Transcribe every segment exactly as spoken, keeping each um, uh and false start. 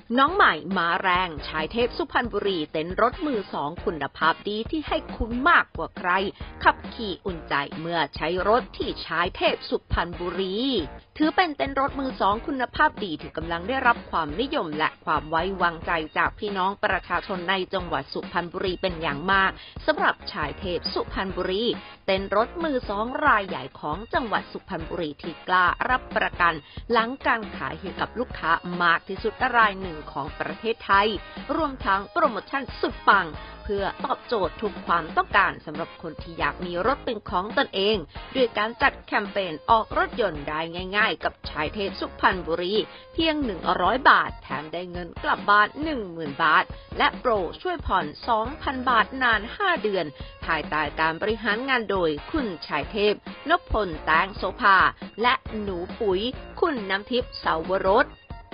น้องใหม่มาแรงชายเทพสุพรรณบุรีเต็นท์รถมือสองคุณภาพดีที่ให้คุณมากกว่าใครขับขี่อุ่นใจเมื่อใช้รถที่ชายเทพสุพรรณบุรีถือเป็นเต็นท์รถมือสองคุณภาพดีที่กำลังได้รับความนิยมและความไว้วางใจจากพี่น้องประชาชนในจังหวัดสุพรรณบุรีเป็นอย่างมากสำหรับชายเทพสุพรรณบุรีเต็นท์รถมือสองรายใหญ่ของจังหวัดสุพรรณบุรีที่กล้ารับประกันหลังการขายให้กับลูกค้ามากที่สุดรายหนึ่งของประเทศไทยรวมทั้งโปรโมชั่นสุดปังเพื่อตอบโจทย์ทุกความต้องการสำหรับคนที่อยากมีรถเป็นของตนเองด้วยการจัดแคมเปญออกรถยนต์ได้ง่ายๆกับชายเทพสุพรรณบุรีเพียงหนึ่งร้อยบาทแถมได้เงินกลับบ้าน หนึ่งหมื่น บาทและโปรช่วยผ่อน สองพัน บาทนานห้าเดือนภายใต้การบริหารงานโดยคุณชายเทพนพพลแตงโสภาและหนูปุ๋ยคุณน้ำทิพย์เสาวรส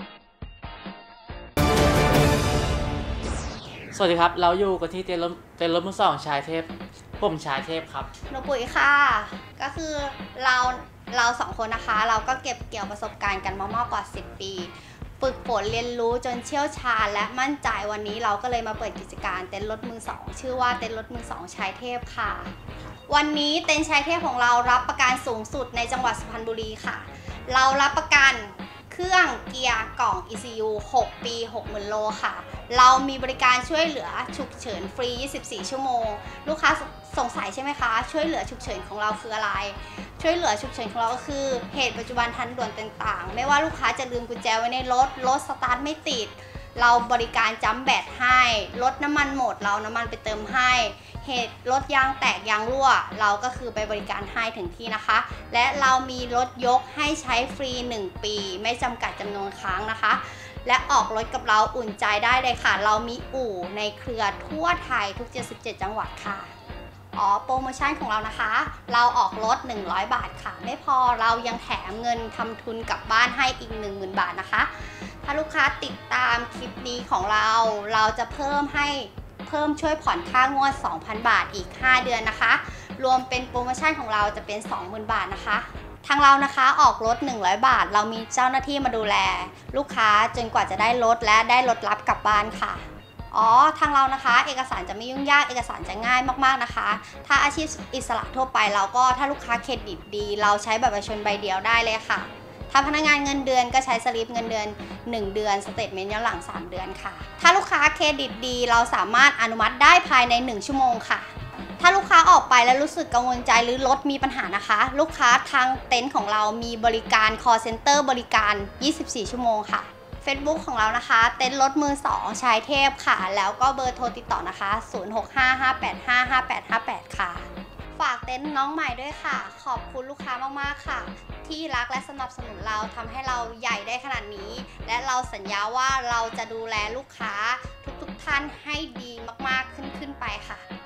สวัสดีครับเราอยู่กันที่เต็นท์รถเต็นท์รถมือสองชายเทพผมชายเทพครับหนูปุ๋ยค่ะก็คือเราเราสองคนนะคะเราก็เก็บเกี่ยวประสบการณ์กันมามากกว่าสิบปีฝึกฝนเรียนรู้จนเชี่ยวชาญและมั่นใจวันนี้เราก็เลยมาเปิดกิจการเต็นท์รถมือสองชื่อว่าเต็นท์รถมือสองชายเทพค่ะวันนี้เต็นท์ชายเทพของเรารับประกันสูงสุดในจังหวัดสุพรรณบุรีค่ะเรารับประกันเครื่องเกียร์กล่อง อี ซี ยู หกปี หกหมื่น โลค่ะเรามีบริการช่วยเหลือฉุกเฉินฟรียี่สิบสี่ชั่วโมงลูกค้าสงสัยใช่ไหมคะช่วยเหลือฉุกเฉินของเราคืออะไรช่วยเหลือฉุกเฉินของเราก็คือเหตุปัจจุบันทันด่วนต่างๆไม่ว่าลูกค้าจะลืมกุญแจไว้ในรถรถสตาร์ทไม่ติดเราบริการจัมป์แบตให้รถน้ำมันหมดเราน้ำมันไปเติมให้เหตุรถยางแตกยางรั่วเราก็คือไปบริการให้ถึงที่นะคะและเรามีรถยกให้ใช้ฟรีหนึ่งปีไม่จำกัดจำนวนครั้งนะคะและออกรถกับเราอุ่นใจได้เลยค่ะเรามีอู่ในเครือทั่วไทยทุกเจ็ดสิบเจ็ดจังหวัดค่ะอ๋อโปรโมชั่นของเรานะคะเราออกรถหนึ่งร้อยบาทค่ะไม่พอเรายังแถมเงินทำทุนกลับบ้านให้อีก หนึ่งหมื่น บาทนะคะถ้าลูกค้าติดตามคลิปนี้ของเราเราจะเพิ่มให้เพิ่มช่วยผ่อนค่างวด สองพัน บาทอีกห้าเดือนนะคะรวมเป็นโปรโมชั่นของเราจะเป็น สองหมื่น บาทนะคะทางเรานะคะออกรถหนึ่งร้อยบาทเรามีเจ้าหน้าที่มาดูแลลูกค้าจนกว่าจะได้รถและได้รถรับกลับบ้านค่ะอ๋อทางเรานะคะเอกสารจะไม่ยุ่งยากเอกสารจะง่ายมากๆนะคะถ้าอาชีพอิสระทั่วไปเราก็ถ้าลูกค้าเครดิตดีเราใช้บัตรประชาชนใบเดียวได้เลยค่ะถ้าพนักงานเงินเดือนก็ใช้สลิปเงินเดือนหนึ่งเดือนสเตทเมนต์ย้อนหลังสามเดือนค่ะถ้าลูกค้าเครดิตดีเราสามารถอนุมัติได้ภายในหนึ่งชั่วโมงค่ะถ้าลูกค้าออกไปแล้วรู้สึกกังวลใจหรือรถมีปัญหานะคะลูกค้าทางเต็นท์ของเรามีบริการ call center บริการยี่สิบสี่ชั่วโมงค่ะ Facebook ของเรานะคะเต็นท์รถมือสองชายเทพค่ะแล้วก็เบอร์โทรติดต่อนะคะศูนย์ หก ห้า ห้า แปด ห้า ห้า แปด ห้า แปดค่ะฝากเต็นท์น้องใหม่ด้วยค่ะขอบคุณลูกค้ามากๆค่ะที่รักและสนับสนุนเราทำให้เราใหญ่ได้ขนาดนี้และเราสัญญาว่าเราจะดูแลลูกค้าทุกๆท่านให้ดีมากๆขึ้นขึ้นไปค่ะ